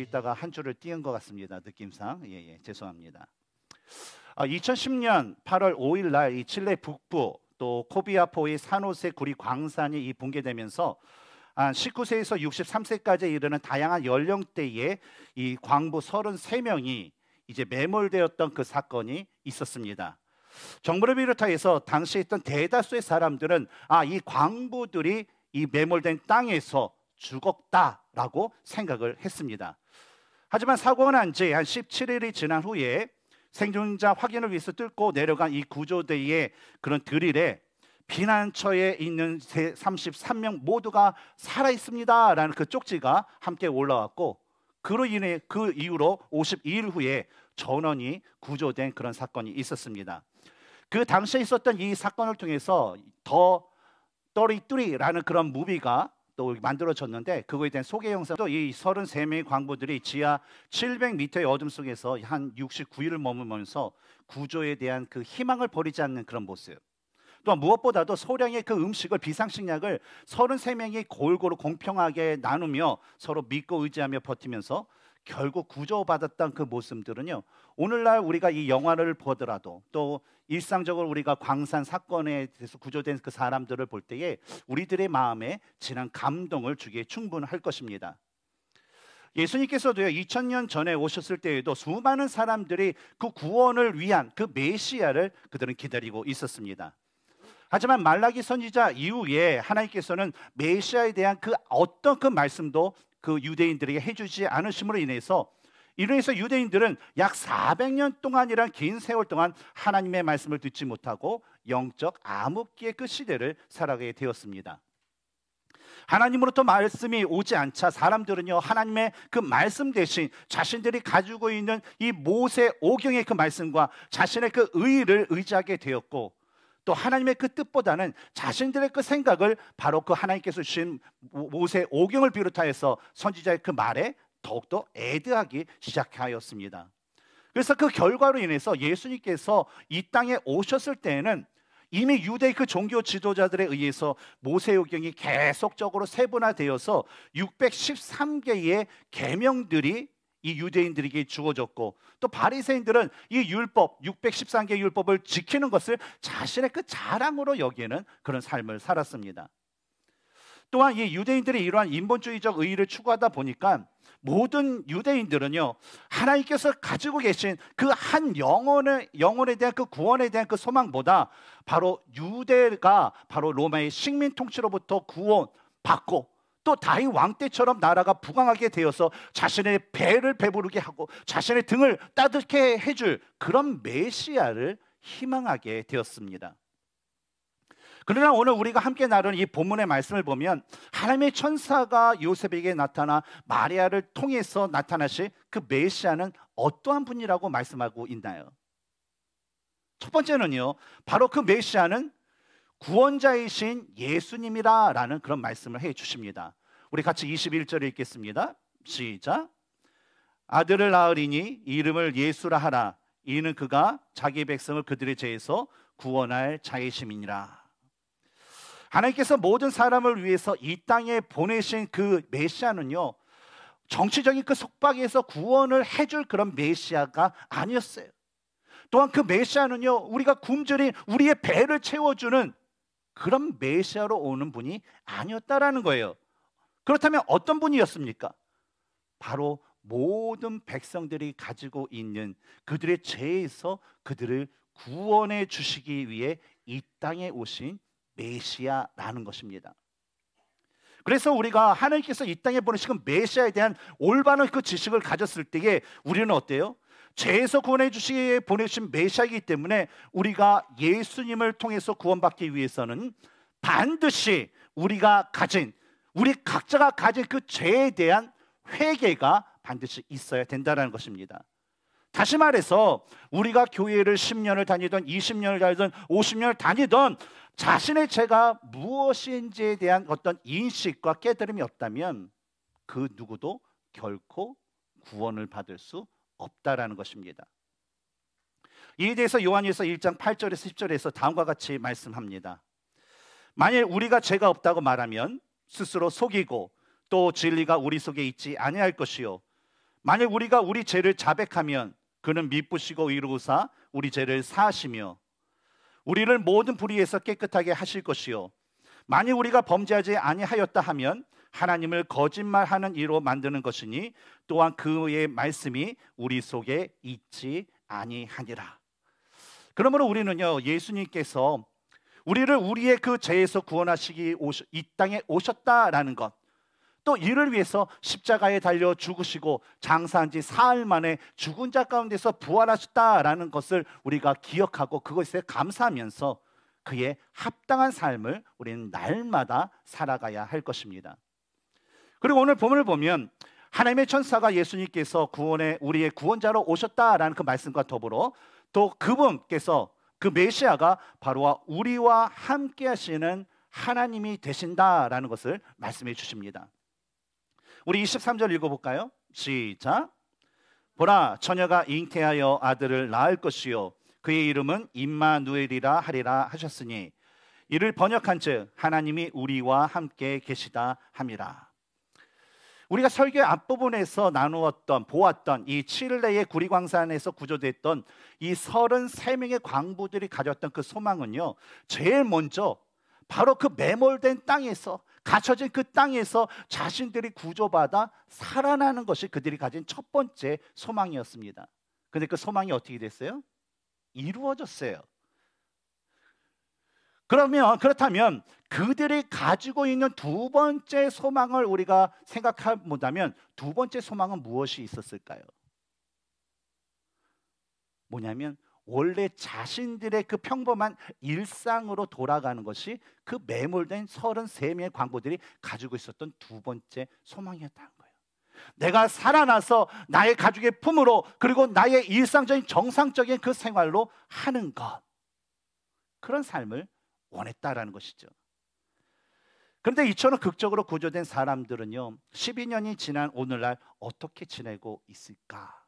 있다가 한 줄을 띄운 것 같습니다. 느낌상. 죄송합니다. 2010년 8월 5일 날 이 칠레 북부 또 코비아포의 산호세 구리 광산이 이 붕괴되면서 19세에서 63세까지 이르는 다양한 연령대의 이 광부 33명이 이제 매몰되었던 그 사건이 있었습니다. 정부를 비롯해서 당시에 있던 대다수의 사람들은 이 광부들이 이 매몰된 땅에서 죽었다라고 생각을 했습니다. 하지만 사고가 난 지 한 17일이 지난 후에 생존자 확인을 위해서 뚫고 내려간 이 구조대의 그런 드릴에 피난처에 있는 33명 모두가 살아 있습니다라는 그 쪽지가 함께 올라왔고 그 이후로 52일 후에 전원이 구조된 그런 사건이 있었습니다. 그 당시에 있었던 이 사건을 통해서 더 33라는 그런 무비가 또 만들어졌는데 그거에 대한 소개 영상도 이 33명의 광부들이 지하 700m의 어둠 속에서 한 69일을 머물면서 구조에 대한 그 희망을 버리지 않는 그런 모습. 또한 무엇보다도 소량의 그 음식을 비상식량을 33명이 골고루 공평하게 나누며 서로 믿고 의지하며 버티면서 결국 구조받았던 그 모습들은요, 오늘날 우리가 이 영화를 보더라도 또 일상적으로 우리가 광산 사건에 대해서 구조된 그 사람들을 볼 때에 우리들의 마음에 진한 감동을 주기에 충분할 것입니다. 예수님께서도요 2000년 전에 오셨을 때에도 수많은 사람들이 그 구원을 위한 그 메시아를 그들은 기다리고 있었습니다. 하지만 말라기 선지자 이후에 하나님께서는 메시아에 대한 그 어떤 그 말씀도 그 유대인들에게 해주지 않으심으로 인해서 유대인들은 약 400년 동안이란 긴 세월 동안 하나님의 말씀을 듣지 못하고 영적 암흑기의 그 시대를 살아가게 되었습니다. 하나님으로부터 말씀이 오지 않자 사람들은요 하나님의 그 말씀 대신 자신들이 가지고 있는 이 모세 오경의 그 말씀과 자신의 그 의의를 의지하게 되었고 또 하나님의 그 뜻보다는 자신들의 그 생각을 바로 그 하나님께서 주신 모세 오경을 비롯하여서 선지자의 그 말에 더욱더 애드하기 시작하였습니다. 그래서 그 결과로 인해서 예수님께서 이 땅에 오셨을 때에는 이미 유대의 그 종교 지도자들에 의해서 모세오경이 계속적으로 세분화되어서 613개의 계명들이 이 유대인들에게 주어졌고 또 바리새인들은 이 율법 613개 율법을 지키는 것을 자신의 그 자랑으로 여기는 그런 삶을 살았습니다. 또한 이 유대인들이 이러한 인본주의적 의의를 추구하다 보니까 모든 유대인들은요 하나님께서 가지고 계신 그 한 영혼에 대한 그 구원에 대한 그 소망보다 바로 유대가 바로 로마의 식민 통치로부터 구원받고 또 다윗 왕 때처럼 나라가 부강하게 되어서 자신의 배를 배부르게 하고 자신의 등을 따뜻하게 해줄 그런 메시아를 희망하게 되었습니다. 그러나 오늘 우리가 함께 나누는 이 본문의 말씀을 보면 하나님의 천사가 요셉에게 나타나 마리아를 통해서 나타나실 그 메시아는 어떠한 분이라고 말씀하고 있나요? 첫 번째는요 바로 그 메시아는 구원자이신 예수님이라는 그런 말씀을 해 주십니다. 우리 같이 21절을 읽겠습니다. 시작. 아들을 낳으리니 이름을 예수라 하라. 이는 그가 자기 백성을 그들의 죄에서 구원할 자이심이니라. 하나님께서 모든 사람을 위해서 이 땅에 보내신 그 메시아는요 정치적인 그 속박에서 구원을 해줄 그런 메시아가 아니었어요. 또한 그 메시아는요 우리가 굶주린 우리의 배를 채워주는 그런 메시아로 오는 분이 아니었다라는 거예요. 그렇다면 어떤 분이었습니까? 바로 모든 백성들이 가지고 있는 그들의 죄에서 그들을 구원해 주시기 위해 이 땅에 오신 메시아라는 것입니다. 그래서 우리가 하나님께서 이 땅에 보내신 메시아에 대한 올바른 그 지식을 가졌을 때에 우리는 어때요? 죄에서 구원해 주시기 위해 보내신 메시아이기 때문에 우리가 예수님을 통해서 구원받기 위해서는 반드시 우리 각자가 가진 그 죄에 대한 회개가 반드시 있어야 된다는 것입니다. 다시 말해서 우리가 교회를 10년을 다니던 20년을 다니던 50년을 다니던 자신의 죄가 무엇인지에 대한 어떤 인식과 깨달음이 없다면 그 누구도 결코 구원을 받을 수 없다라는 것입니다. 이에 대해서 요한일서 1장 8절에서 10절에서 다음과 같이 말씀합니다. 만일 우리가 죄가 없다고 말하면 스스로 속이고 또 진리가 우리 속에 있지 아니할 것이요 만약 우리가 우리 죄를 자백하면 그는 미쁘시고 의로우사 우리 죄를 사하시며 우리를 모든 불의에서 깨끗하게 하실 것이요 만약 우리가 범죄하지 아니하였다 하면 하나님을 거짓말하는 이로 만드는 것이니 또한 그의 말씀이 우리 속에 있지 아니하니라. 그러므로 우리는요, 예수님께서 우리를 우리의 그 죄에서 구원하시기 이 땅에 오셨다라는 것, 또 이를 위해서 십자가에 달려 죽으시고 장사한 지 사흘 만에 죽은 자 가운데서 부활하셨다라는 것을 우리가 기억하고 그것에 감사하면서 그의 합당한 삶을 우리는 날마다 살아가야 할 것입니다. 그리고 오늘 본문을 보면 하나님의 천사가 예수님께서 우리의 구원자로 오셨다라는 그 말씀과 더불어 또 그분께서 그 메시아가 바로 우리와 함께 하시는 하나님이 되신다라는 것을 말씀해 주십니다. 우리 23절 읽어볼까요? 시작. 보라, 처녀가 잉태하여 아들을 낳을 것이요 그의 이름은 임마누엘이라 하리라 하셨으니 이를 번역한즉 하나님이 우리와 함께 계시다 함이라. 우리가 설교 앞부분에서 보았던 이 칠레의 구리광산에서 구조됐던 이 33명의 광부들이 가졌던 그 소망은요, 제일 먼저 바로 그 매몰된 땅에서, 갇혀진 그 땅에서 자신들이 구조받아 살아나는 것이 그들이 가진 첫 번째 소망이었습니다. 근데 그 소망이 어떻게 됐어요? 이루어졌어요. 그렇다면 그들이 가지고 있는 두 번째 소망을 우리가 생각해 본다면 두 번째 소망은 무엇이 있었을까요? 뭐냐면 원래 자신들의 그 평범한 일상으로 돌아가는 것이 그 매몰된 33명의 광부들이 가지고 있었던 두 번째 소망이었다는 거예요. 내가 살아나서 나의 가족의 품으로 그리고 나의 일상적인 정상적인 그 생활로 하는 것, 그런 삶을 원했다라는 것이죠. 그런데 이처럼 극적으로 구조된 사람들은요, 12년이 지난 오늘날 어떻게 지내고 있을까?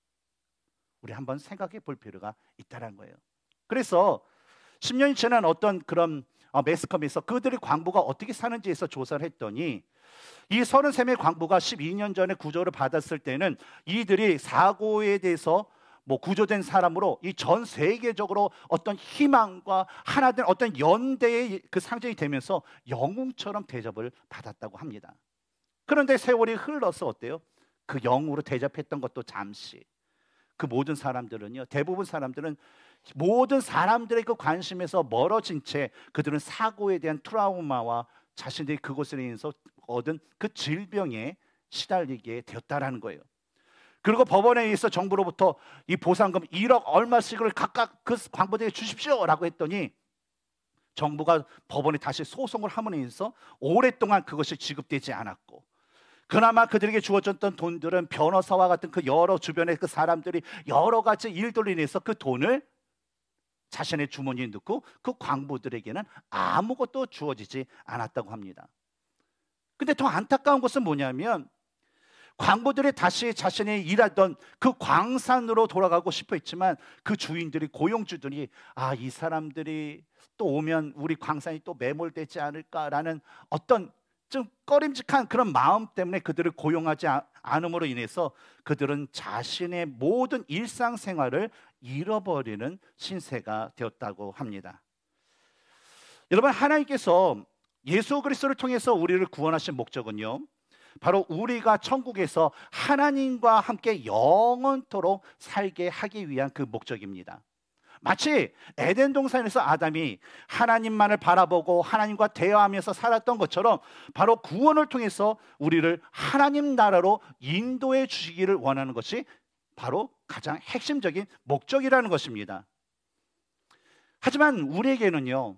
우리 한번 생각해 볼 필요가 있다는 거예요. 그래서 10년이 지난 어떤 그런 매스컴에서 그들의 광부가 어떻게 사는지에서 조사를 했더니 이 33명의 광부가 12년 전에 구조를 받았을 때는 이들이 사고에 대해서 구조된 사람으로 이 전 세계적으로 어떤 희망과 하나된 어떤 연대의 그 상징이 되면서 영웅처럼 대접을 받았다고 합니다. 그런데 세월이 흘러서 어때요? 그 영웅으로 대접했던 것도 잠시, 그 모든 사람들은요, 대부분 사람들은 모든 사람들의 그 관심에서 멀어진 채 그들은 사고에 대한 트라우마와 자신들이 그것으로 인해서 얻은 그 질병에 시달리게 되었다라는 거예요. 그리고 법원에 의해서 정부로부터 이 보상금 1억 얼마씩을 각각 그 광부들에게 주십시오라고 했더니 정부가 법원에 다시 소송을 함으로 인해서 오랫동안 그것이 지급되지 않았고, 그나마 그들에게 주어졌던 돈들은 변호사와 같은 그 여러 주변의 그 사람들이 여러 가지 일들로 인해서 그 돈을 자신의 주머니에 넣고 그 광부들에게는 아무것도 주어지지 않았다고 합니다. 근데 더 안타까운 것은 뭐냐면 광부들이 다시 자신이 일하던 그 광산으로 돌아가고 싶어 했지만 그 주인들이, 고용주들이 이 사람들이 또 오면 우리 광산이 또 매몰되지 않을까라는 어떤 좀 꺼림직한 그런 마음 때문에 그들을 고용하지 않음으로 인해서 그들은 자신의 모든 일상생활을 잃어버리는 신세가 되었다고 합니다. 여러분, 하나님께서 예수 그리스도를 통해서 우리를 구원하신 목적은요, 바로 우리가 천국에서 하나님과 함께 영원토록 살게 하기 위한 그 목적입니다. 마치 에덴 동산에서 아담이 하나님만을 바라보고 하나님과 대화하면서 살았던 것처럼 바로 구원을 통해서 우리를 하나님 나라로 인도해 주시기를 원하는 것이 바로 가장 핵심적인 목적이라는 것입니다. 하지만 우리에게는요,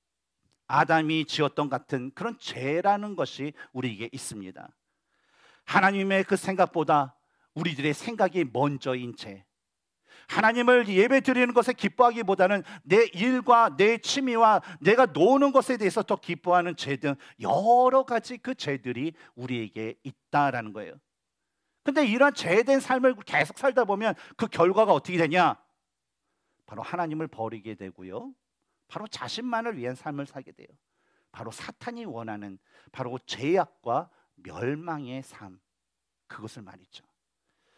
아담이 지었던 같은 그런 죄라는 것이 우리에게 있습니다. 하나님의 그 생각보다 우리들의 생각이 먼저인 죄, 하나님을 예배 드리는 것에 기뻐하기보다는 내 일과 내 취미와 내가 노는 것에 대해서 더 기뻐하는 죄 등 여러 가지 그 죄들이 우리에게 있다라는 거예요. 근데 이런 죄된 삶을 계속 살다 보면 그 결과가 어떻게 되냐? 바로 하나님을 버리게 되고요, 바로 자신만을 위한 삶을 살게 돼요. 바로 사탄이 원하는 바로 죄악과 멸망의 삶, 그것을 말이죠.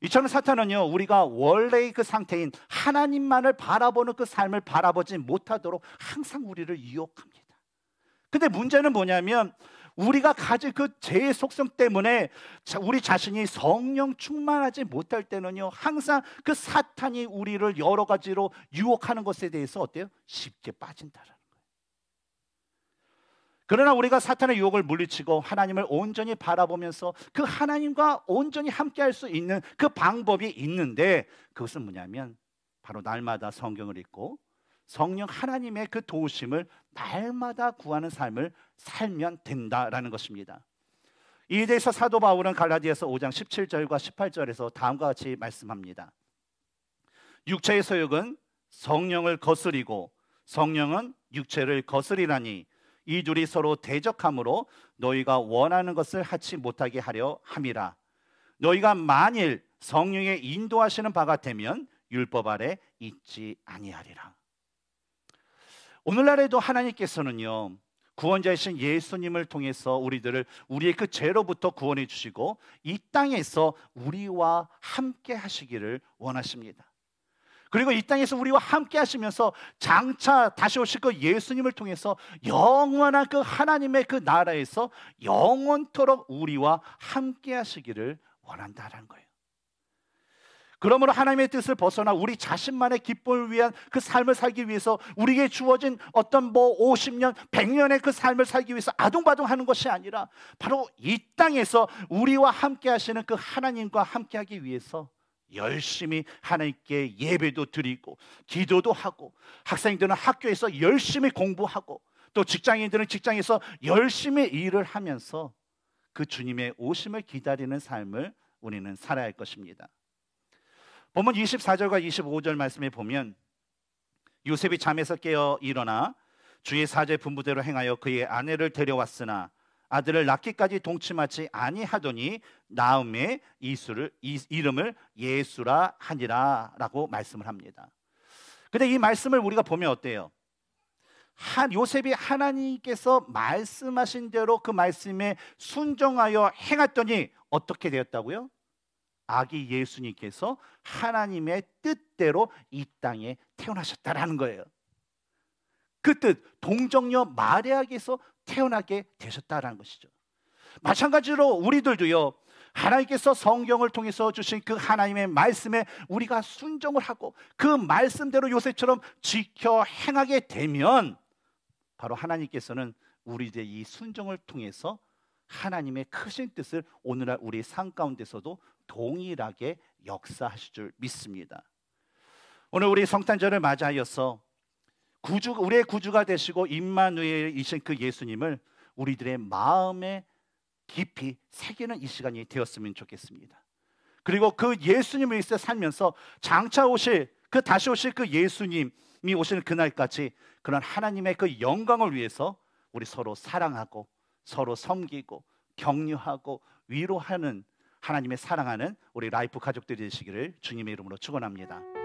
이처럼 사탄은요, 우리가 원래의 그 상태인 하나님만을 바라보는 그 삶을 바라보지 못하도록 항상 우리를 유혹합니다. 근데 문제는 뭐냐면 우리가 가진 그 죄의 속성 때문에 우리 자신이 성령 충만하지 못할 때는요, 항상 그 사탄이 우리를 여러 가지로 유혹하는 것에 대해서 어때요? 쉽게 빠진다라는 거예요. 그러나 우리가 사탄의 유혹을 물리치고 하나님을 온전히 바라보면서 그 하나님과 온전히 함께할 수 있는 그 방법이 있는데, 그것은 뭐냐면 바로 날마다 성경을 읽고 성령 하나님의 그 도우심을 날마다 구하는 삶을 살면 된다라는 것입니다. 이에 대해서 사도 바울은 갈라디아서 5장 17절과 18절에서 다음과 같이 말씀합니다. 육체의 소욕은 성령을 거스리고 성령은 육체를 거스리라니 이 둘이 서로 대적함으로 너희가 원하는 것을 하지 못하게 하려 함이라. 너희가 만일 성령의 인도하시는 바가 되면 율법 아래 있지 아니하리라. 오늘날에도 하나님께서는요, 구원자이신 예수님을 통해서 우리의 그 죄로부터 구원해 주시고 이 땅에서 우리와 함께 하시기를 원하십니다. 그리고 이 땅에서 우리와 함께 하시면서 장차 다시 오실 그 예수님을 통해서 영원한 그 하나님의 그 나라에서 영원토록 우리와 함께 하시기를 원한다라는 거예요. 그러므로 하나님의 뜻을 벗어나 우리 자신만의 기쁨을 위한 그 삶을 살기 위해서 우리에게 주어진 어떤 50년, 100년의 그 삶을 살기 위해서 아둥바둥하는 것이 아니라 바로 이 땅에서 우리와 함께 하시는 그 하나님과 함께 하기 위해서 열심히 하나님께 예배도 드리고 기도도 하고, 학생들은 학교에서 열심히 공부하고, 또 직장인들은 직장에서 열심히 일을 하면서 그 주님의 오심을 기다리는 삶을 우리는 살아야 할 것입니다. 본문 24절과 25절 말씀에 보면 요셉이 잠에서 깨어 일어나 주의 사제 분부대로 행하여 그의 아내를 데려왔으나 아들을 낳기까지 동침하지 아니하더니 나음의 이름을 예수라 하니라 라고 말씀을 합니다. 근데 이 말씀을 우리가 보면 어때요? 요셉이 하나님께서 말씀하신 대로 그 말씀에 순종하여 행했더니 어떻게 되었다고요? 아기 예수님께서 하나님의 뜻대로 이 땅에 태어나셨다라는 거예요. 그 뜻, 동정녀 마리아에게서 태어나게 되셨다라는 것이죠. 마찬가지로 우리들도요, 하나님께서 성경을 통해서 주신 그 하나님의 말씀에 우리가 순종을 하고 그 말씀대로 요셉처럼 지켜 행하게 되면 바로 하나님께서는 우리들의 이 순종을 통해서 하나님의 크신 뜻을 오늘날 우리 삶 가운데서도 동일하게 역사하실 줄 믿습니다. 오늘 우리 성탄절을 맞이하여서 우리의 구주가 되시고 임마누엘이신 그 예수님을 우리들의 마음에 깊이 새기는 이 시간이 되었으면 좋겠습니다. 그리고 그 예수님을 위해서 살면서 장차 다시 오실 그 예수님이 오시는 그날까지 그런 하나님의 그 영광을 위해서 우리 서로 사랑하고 서로 섬기고 격려하고 위로하는 하나님의 사랑하는 우리 라이프 가족들이 되시기를 주님의 이름으로 축원합니다.